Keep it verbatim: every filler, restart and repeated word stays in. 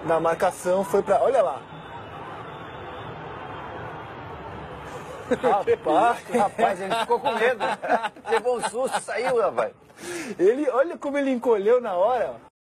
na marcação, foi pra... Olha lá. Rapaz, rapaz, ele ficou com medo. Levou um susto, saiu, rapaz. Ele, olha como ele encolheu na hora.